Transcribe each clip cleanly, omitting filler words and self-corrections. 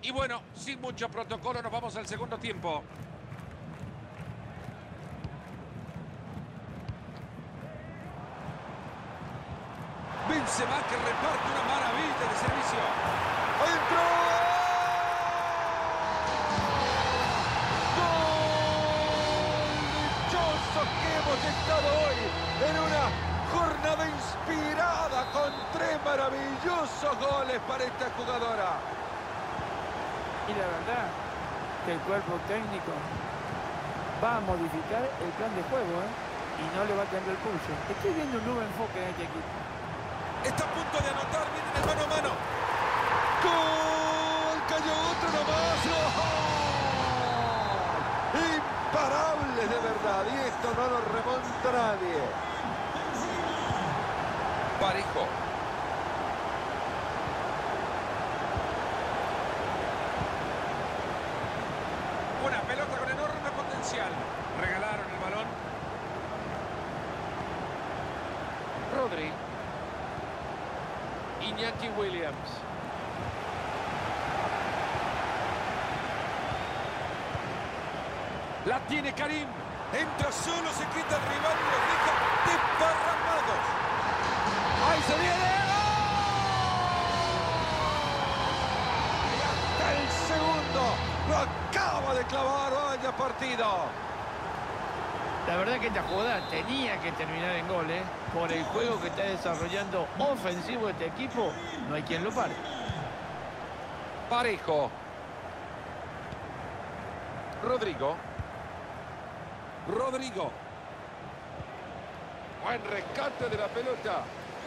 Y bueno, sin mucho protocolo nos vamos al segundo tiempo. Benzema que reparte una maravilla de servicio. ¡Entró! Que hemos estado hoy en una jornada inspirada con 3 maravillosos goles para esta jugadora. Y la verdad que el cuerpo técnico va a modificar el plan de juego, y no le va a cambiar el pulso. Estoy viendo un nuevo enfoque en este equipo. Está a punto de anotar, viene en el mano a mano. ¡Gol! ¡Cayó otro nomás! ¡Gol! Imparables de verdad, y esto no lo remonta nadie. Parejo. Una pelota con enorme potencial. Regalaron el balón. Rodri. Iñaki Williams. La tiene Karim. Entra solo, se quita el rival y los deja desparramados. ¡Ahí se viene! ¡Gol! Y hasta el segundo lo acaba de clavar. ¡Vaya partido! La verdad que esta jugada tenía que terminar en gol, Por el juego que está desarrollando ofensivo este equipo, no hay quien lo pare. Parejo. Rodrigo. Buen rescate de la pelota.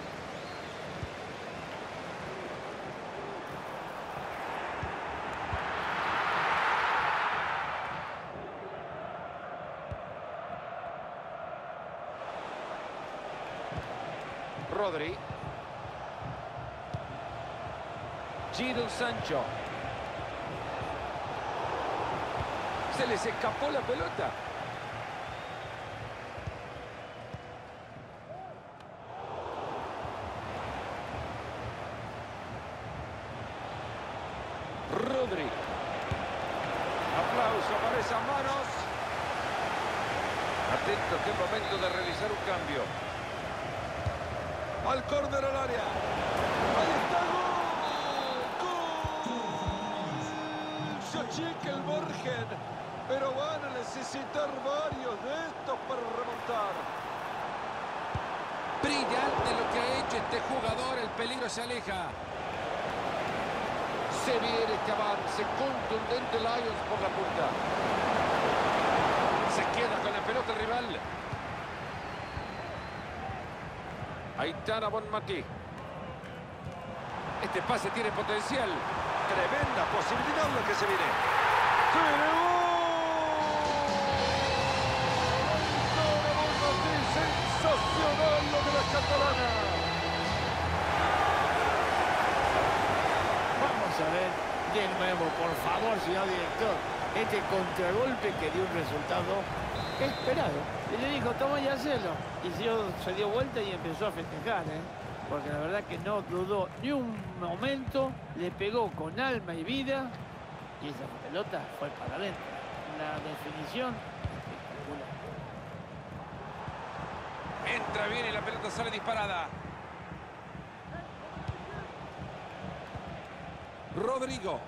Rodri. Jadon Sancho. Se les escapó la pelota. Rodri. Aplauso para esas manos. Atento, que es momento de realizar un cambio. Al córner al área. Ahí está, gol. ¡Gol! Se achica el margen, pero van a necesitar varios de estos para remontar. Brillante lo que ha hecho este jugador. El peligro se aleja. Se viene este avance contundente Lions por la punta. Se queda con la pelota el rival. Aitana Bonmatí. Este pase tiene potencial. Tremenda posibilidad lo que se viene. ¡Se viene gol! ¡Sensacional lo de la catalana! Vamos a ver de nuevo, por favor, señor director. Este contragolpe que dio un resultado esperado. Y le dijo, toma y hacelo. Y se dio vuelta y empezó a festejar, Porque la verdad que no dudó ni un momento. Le pegó con alma y vida. Y esa pelota fue para adentro. La definición espectacular. Entra bien y la pelota sale disparada. Rodrigo.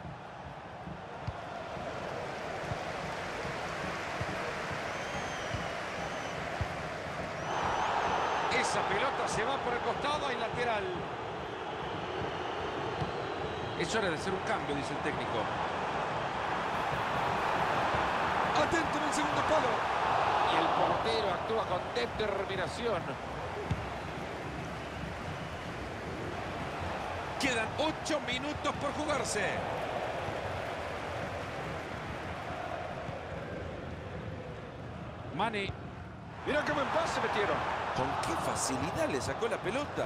Esa pelota se va por el costado, hay lateral. Es hora de hacer un cambio, dice el técnico. Atento en el segundo palo. Y el portero actúa con determinación. Quedan 8 minutos por jugarse. Mane. Mira qué buen pase metieron. ¿Con qué facilidad le sacó la pelota?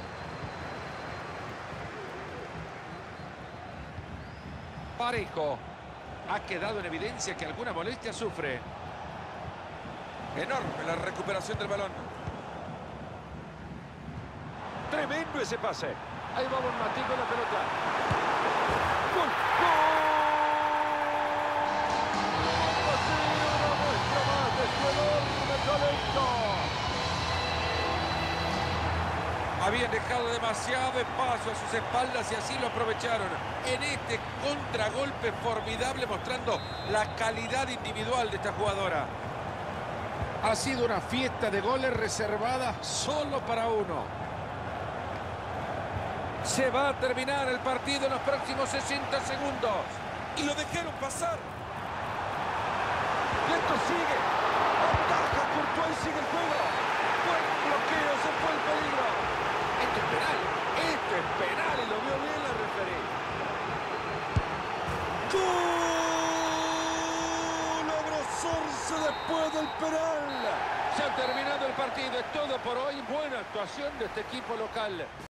Parejo. Ha quedado en evidencia que alguna molestia sufre. Enorme la recuperación del balón. Tremendo ese pase. Ahí va Bonmatí con la pelota. ¡Gol! ¡Gol! Habían dejado demasiado espacio a sus espaldas y así lo aprovecharon en este contragolpe formidable, mostrando la calidad individual de esta jugadora. Ha sido una fiesta de goles reservada solo para uno. Se va a terminar el partido en los próximos 60 segundos. Y lo dejaron pasar. Y esto sigue. Ataca Courtois y sigue el juego. Buen bloqueo, se fue el peligro. Esto es penal. Esto es penal y lo vio bien la referee. ¡Gol! Abrazarse después del penal. Se ha terminado el partido. Es todo por hoy. Buena actuación de este equipo local.